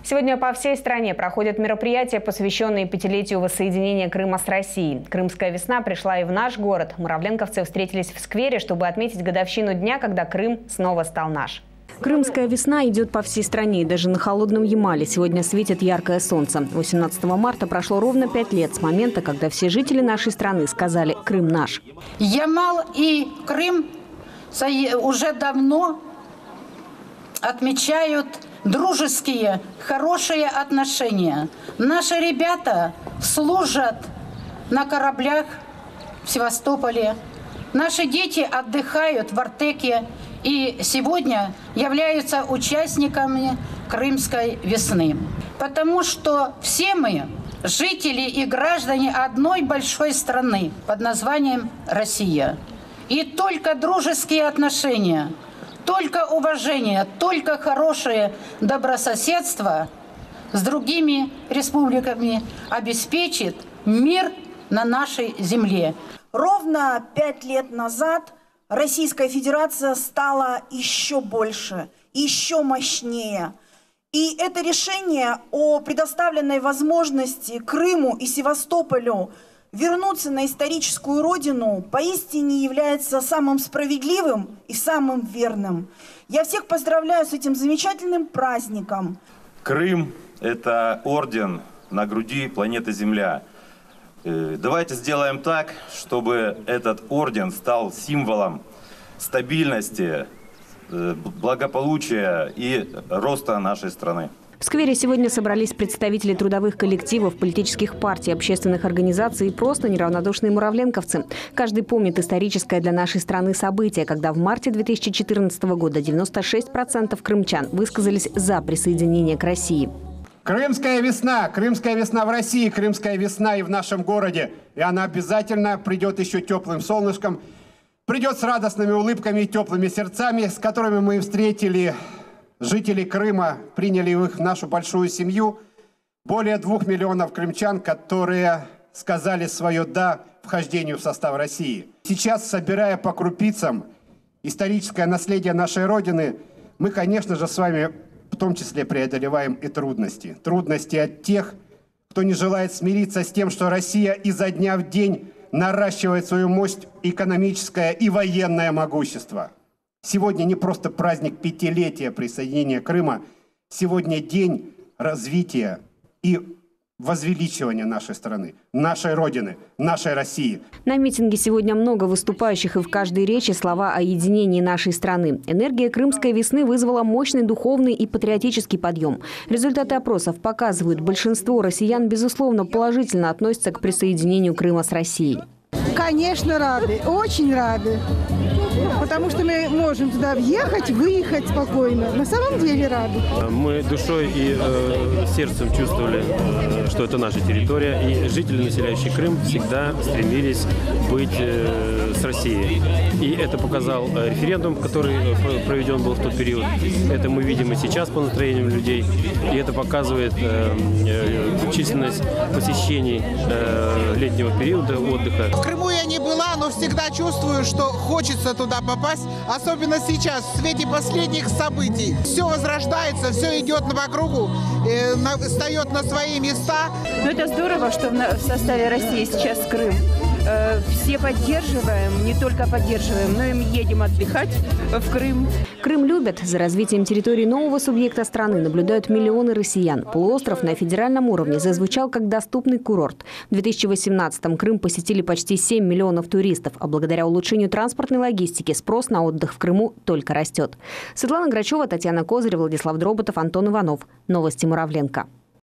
Сегодня по всей стране проходят мероприятия, посвященные 5-летию воссоединения Крыма с Россией. Крымская весна пришла и в наш город. Муравленковцы встретились в сквере, чтобы отметить годовщину дня, когда Крым снова стал наш. Крымская весна идет по всей стране, и даже на холодном Ямале сегодня светит яркое солнце. 18 марта прошло ровно 5 лет с момента, когда все жители нашей страны сказали «Крым наш». Ямал и Крым уже давно отмечают дружеские, хорошие отношения. Наши ребята служат на кораблях в Севастополе. Наши дети отдыхают в Артеке и сегодня являются участниками Крымской весны. Потому что все мы жители и граждане одной большой страны под названием Россия. И только дружеские отношения, только уважение, только хорошее добрососедство с другими республиками обеспечит мир на нашей земле. Ровно 5 лет назад Российская Федерация стала еще больше, еще мощнее. И это решение о предоставленной возможности Крыму и Севастополю вернуться на историческую родину поистине является самым справедливым и самым верным. Я всех поздравляю с этим замечательным праздником. Крым – это орден на груди планеты Земля. Давайте сделаем так, чтобы этот орден стал символом стабильности, благополучия и роста нашей страны. В сквере сегодня собрались представители трудовых коллективов, политических партий, общественных организаций и просто неравнодушные муравленковцы. Каждый помнит историческое для нашей страны событие, когда в марте 2014 года 96% крымчан высказались за присоединение к России. Крымская весна в России, крымская весна и в нашем городе. И она обязательно придет еще теплым солнышком, придет с радостными улыбками и теплыми сердцами, с которыми мы встретили жителей Крыма, приняли их в нашу большую семью. Более 2 миллионов крымчан, которые сказали свое «да» вхождению в состав России. Сейчас, собирая по крупицам историческое наследие нашей Родины, мы, конечно же, с вами в том числе преодолеваем и трудности. Трудности от тех, кто не желает смириться с тем, что Россия изо дня в день наращивает свою мощь, экономическое и военное могущество. Сегодня не просто праздник 5-летия присоединения Крыма, сегодня день развития и возвеличивания нашей страны, нашей Родины, нашей России. На митинге сегодня много выступающих, и в каждой речи слова о единении нашей страны. Энергия крымской весны вызвала мощный духовный и патриотический подъем. Результаты опросов показывают, большинство россиян, безусловно, положительно относятся к присоединению Крыма с Россией. Конечно, рады, очень рады. Потому что мы можем туда въехать, выехать спокойно. На самом деле рады. Мы душой и сердцем чувствовали, что это наша территория. И жители, населяющие Крым, всегда стремились быть с Россией. И это показал референдум, который проведен был в тот период. Это мы видим и сейчас по настроениям людей. И это показывает численность посещений летнего периода отдыха. В Крыму я не была, но всегда чувствую, что хочется туда попасть, особенно сейчас, в свете последних событий. Все возрождается, все идет по кругу, встает на свои места. Но это здорово, что в составе России сейчас Крым. Все поддерживаем, не только поддерживаем, но и едем отдыхать в Крым. Крым любят. За развитием территории нового субъекта страны наблюдают миллионы россиян. Полуостров на федеральном уровне зазвучал как доступный курорт. В 2018-м Крым посетили почти 7 миллионов туристов, а благодаря улучшению транспортной логистики спрос на отдых в Крыму только растет. Светлана Грачева, Татьяна Козырь, Владислав Дроботов, Антон Иванов. Новости Муравленко.